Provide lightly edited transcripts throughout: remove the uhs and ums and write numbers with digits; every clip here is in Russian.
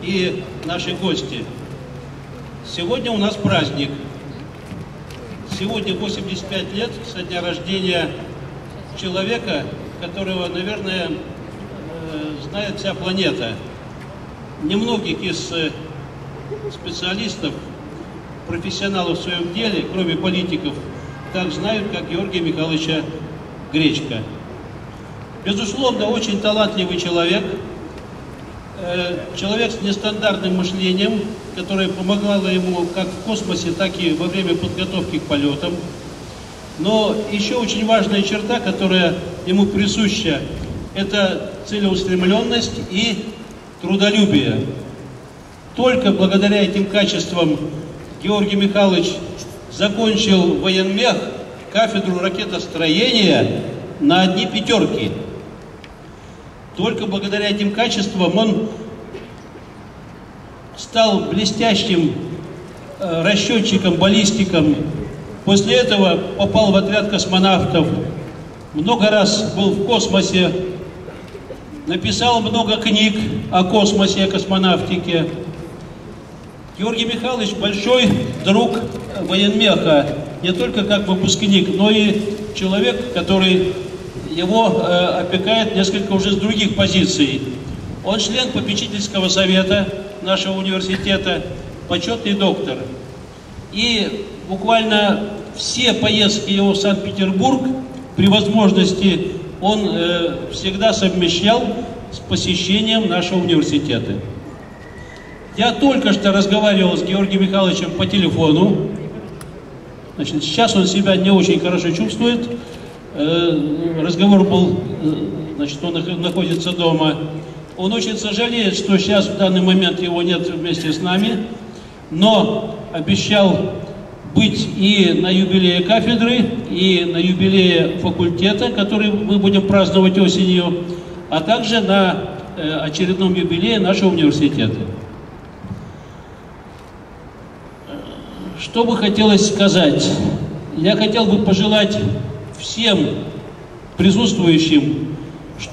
и наши гости. Сегодня у нас праздник. Сегодня 85 лет со дня рождения человека, которого, наверное, знает вся планета. Немногих из специалистов, профессионалов в своем деле, кроме политиков, так знают, как Георгия Михайловича Гречко. Безусловно, очень талантливый человек, человек с нестандартным мышлением, которое помогало ему как в космосе, так и во время подготовки к полетам. Но еще очень важная черта, которая ему присуща, это целеустремленность и трудолюбие. Только благодаря этим качествам Георгий Михайлович закончил военмех, кафедру ракетостроения на одни пятерки. Только благодаря этим качествам он стал блестящим расчетчиком, баллистиком. После этого попал в отряд космонавтов, много раз был в космосе, написал много книг о космосе, о космонавтике. Георгий Михайлович большой друг военмеха, не только как выпускник, но и человек, который его опекает несколько уже с других позиций. Он член попечительского совета нашего университета, почетный доктор. И буквально все поездки его в Санкт-Петербург при возможности он всегда совмещал с посещением нашего университета. Я только что разговаривал с Георгием Михайловичем по телефону. Значит, сейчас он себя не очень хорошо чувствует. Разговор был, значит, он находится дома. Он очень сожалеет, что сейчас в данный момент его нет вместе с нами, но обещал быть и на юбилее кафедры, и на юбилее факультета, который мы будем праздновать осенью, а также на очередном юбилее нашего университета. Что бы хотелось сказать? Я хотел бы пожелать всем присутствующим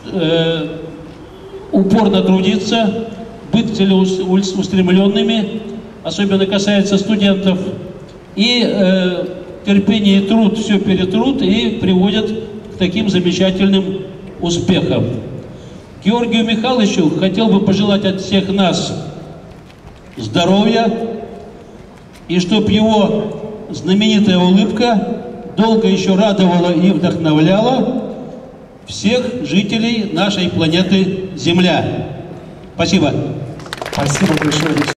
упорно трудиться, быть целеустремленными, особенно касается студентов, и терпение и труд все перетрут и приводят к таким замечательным успехам. Георгию Михайловичу хотел бы пожелать от всех нас здоровья, и чтобы его знаменитая улыбка долго еще радовала и вдохновляла всех жителей нашей планеты Земля. Спасибо. Спасибо большое.